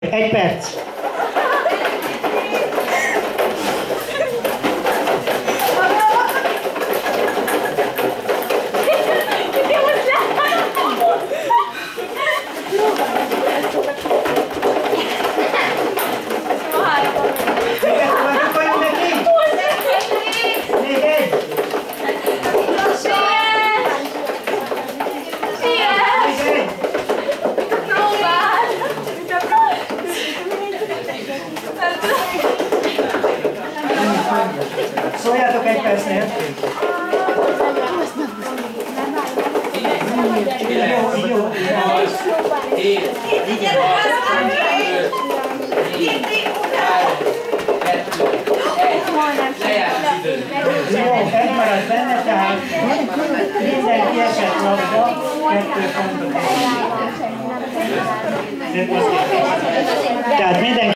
1 perc. Szóljátok 1 percnél. Jó, egy marad benne, tehát mindenki esett labda, 2 pontot. Tehát